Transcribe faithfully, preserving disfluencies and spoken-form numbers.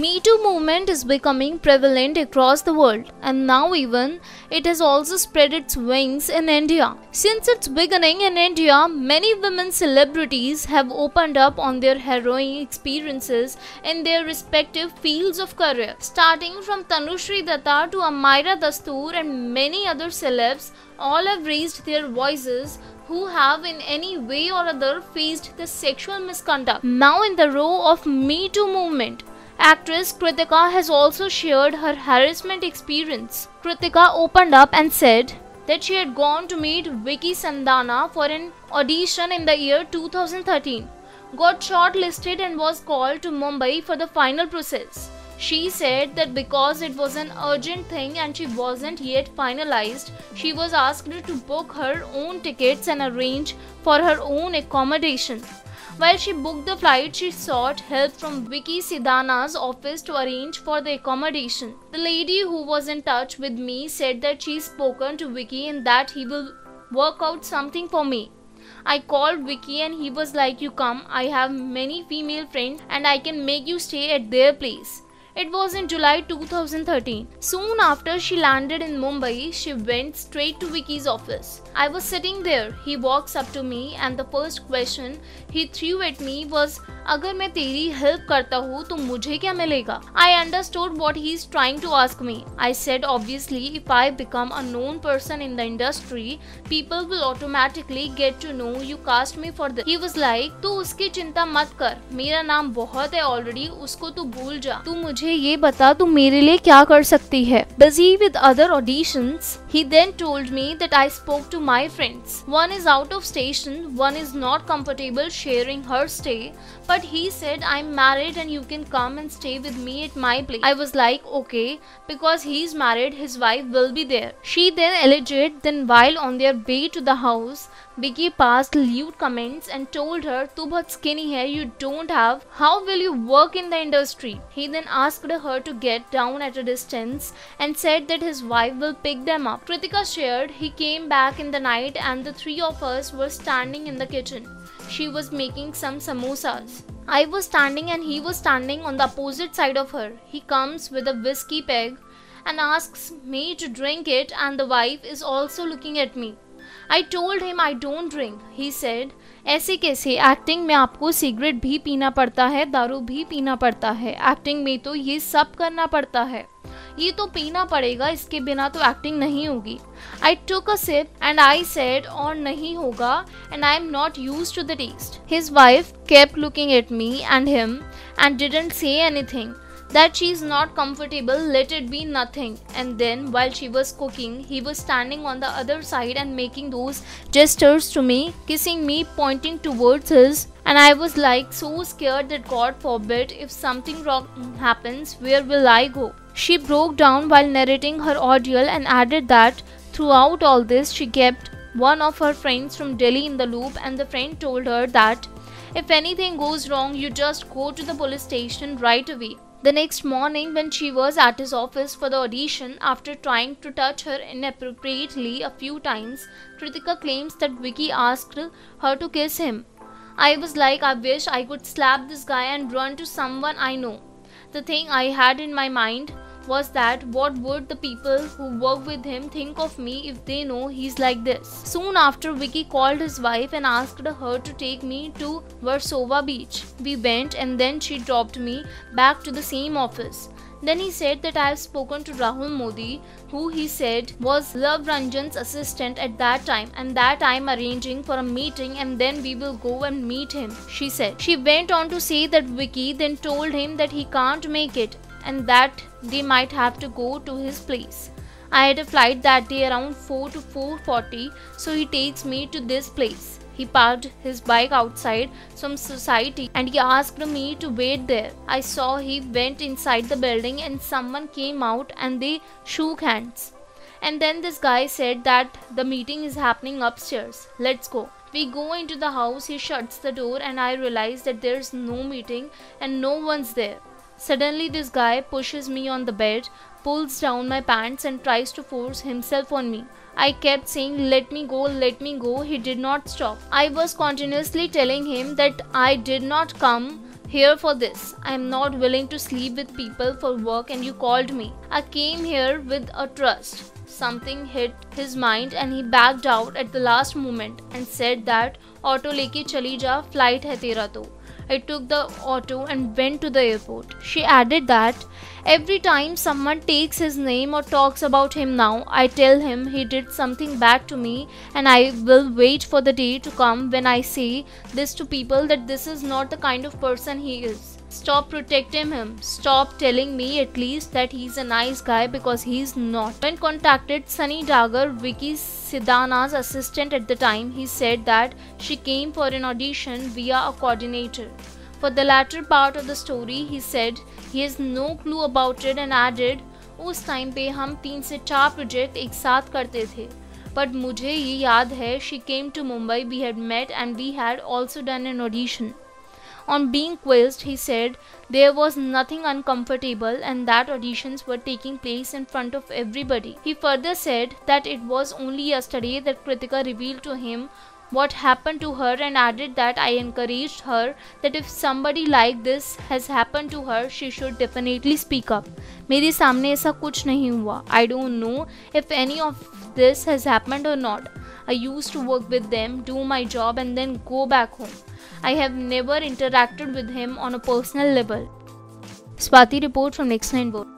Me Too movement is becoming prevalent across the world, and now even it has also spread its wings in India. Since its beginning in India, many women celebrities have opened up on their harrowing experiences in their respective fields of career. Starting from Tanushree Datta to Ameera Dastoor and many other celebs, all have raised their voices who have in any way or other faced the sexual misconduct. Now in the row of Me Too movement, actress Kritika has also shared her harassment experience. Kritika opened up and said that she had gone to meet Vicky Sandana for an audition in the year two thousand thirteen, got shortlisted and was called to Mumbai for the final process. She said that because it was an urgent thing and she wasn't yet finalized, she was asked to book her own tickets and arrange for her own accommodation. While she booked the flight, she sought help from Vicky Sidana's office to arrange for the accommodation. The lady who was in touch with me said that she's spoken to Vicky and that he will work out something for me. I called Vicky and he was like, "You come, I have many female friends and I can make you stay at their place." It was in July two thousand thirteen. Soon after she landed in Mumbai, she went straight to Vicky's office. I was sitting there. He walks up to me and the first question he threw at me was, "अगर मैं तेरी help करता हूँ तो मुझे क्या मिलेगा?" I understood what he's trying to ask me. I said, obviously, if I become a known person in the industry, people will automatically get to know you cast me for this. He was like, "तू उसकी चिंता मत कर, मेरा नाम बहुत है already, उसको तू भूल जा. तू मुझे ये बता तू मेरे लिए क्या कर सकती है." Busy with other auditions, he then told me that I spoke to my friends. One is out of station, one is not comfortable sharing her stay, but he said, "I'm married and you can come and stay with me at my place." I was like, okay, because he's married, his wife will be there. She then alleged then while on their way to the house, Vicky passed lewd comments and told her, "तू बहुत skinny है, you don't have, how will you work in the industry?" He then asked her to get down at a distance and said that his wife will pick them up. Kritika shared he came back in the night and the three of us were standing in the kitchen. She was making some samosas. I was standing and he was standing on the opposite side of her. He comes with a whiskey peg and asks me to drink it and the wife is also looking at me. I told him I don't drink. He said, "ऐसे कैसे? Acting में आपको cigarette भी पीना पड़ता है, दारू भी पीना पड़ता है, एक्टिंग में तो ये सब करना पड़ता है, ये तो पीना पड़ेगा, इसके बिना तो एक्टिंग नहीं होगी." I took a sip and I said, "और नहीं होगा, and I am not used to the taste." His wife kept looking at me and him and didn't say anything. That she is not comfortable, let it be nothing. And then while she was cooking, he was standing on the other side and making those gestures to me, kissing me, pointing towards his, and I was like so scared that God forbid if something wrong happens, where will I go? She broke down while narrating her ordeal and added that throughout all this she kept one of her friends from Delhi in the loop, and the friend told her that if anything goes wrong, you just go to the police station right away. The next morning, when she was at his office for the audition, after trying to touch her inappropriately a few times, Kritika claims that Vicky asked her to kiss him. I was like, I wish I could slap this guy and run to someone I know. The thing I had in my mind was that what would the people who work with him think of me if they know he's like this? Soon after, Vicky called his wife and asked her to take me to Versova beach. We went and then she dropped me back to the same office. Then he said that I have spoken to Rahul Modi, who he said was Love Ranjan's assistant at that time, and that I am arranging for a meeting and then we will go and meet him, she said. She went on to say that Vicky then told him that he can't make it and that they might have to go to his place. I had a flight that day around four to four forty, so he takes me to this place. He parked his bike outside some society and he asked me to wait there. I saw he went inside the building and someone came out and they shook hands. And then this guy said that the meeting is happening upstairs. Let's go. We go into the house, he shuts the door and I realize that there's no meeting and no one's there. Suddenly this guy pushes me on the bed, pulls down my pants and tries to force himself on me. I kept saying, "Let me go, let me go." He did not stop. I was continuously telling him that I did not come here for this. I am not willing to sleep with people for work and you called me. I came here with a trust. Something hit his mind and he backed out at the last moment and said that auto leke chali ja, flight hai tera to. I took the auto and went to the airport. She added that every time someone takes his name or talks about him now, I tell him he did something bad to me and I will wait for the day to come when I say this to people that this is not the kind of person he is. Stop protecting him. Stop telling me at least that he's a nice guy because he's not. When contacted Sunny Dagger, Vicky Sidana's assistant at the time, he said that she came for an audition via a coordinator. For the latter part of the story, he said he has no clue about it and added, उस time पे हम तीन से चार project एक साथ करते थे. But मुझे ये याद है, she came to Mumbai, we had met and we had also done an audition. On being quizzed, he said there was nothing uncomfortable and that auditions were taking place in front of everybody. He further said that it was only yesterday that Kritika revealed to him what happened to her and added that I encouraged her that if somebody like this has happened to her, she should definitely speak up. मेरे सामने ऐसा कुछ नहीं हुआ. I don't know if any of this has happened or not. I used to work with them, do my job and then go back home. I have never interacted with him on a personal level. Swati report from Next Nine World.